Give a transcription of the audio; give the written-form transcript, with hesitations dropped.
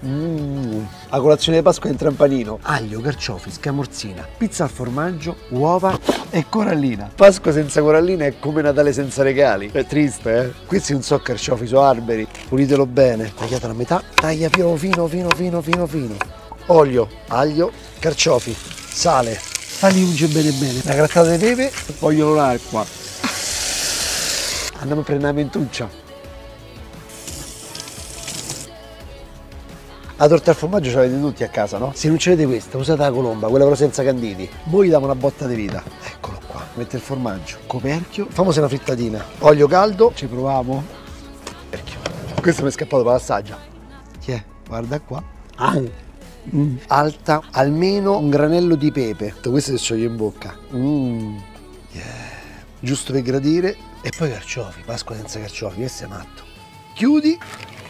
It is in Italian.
La colazione di Pasqua entra in panino. Aglio, carciofi, scamorzina, pizza al formaggio, uova e corallina. Pasqua senza corallina è come Natale senza regali. È triste, eh? Questi non so carciofi, sono alberi. Pulitelo bene. Tagliato la metà. Taglia fino. Olio, aglio, carciofi, sale. Fagli unge bene. Una grattata di pepe. Voglio l'acqua. Andiamo a prendere una mentuccia. La torta al formaggio ce l'avete tutti a casa, no? Se non ce l'avete questa, usate la colomba, quella però senza canditi. Voi gli diamo una botta di vita. Eccolo qua. Mette il formaggio, coperchio, famosa una frittatina. Olio caldo, ci proviamo. Coperchio. Questo mi è scappato per l'assaggia. Chi è? Guarda qua. Alta almeno un granello di pepe. Questo si scioglie in bocca. Giusto per gradire. E poi carciofi, Pasqua senza carciofi, questo è matto. Chiudi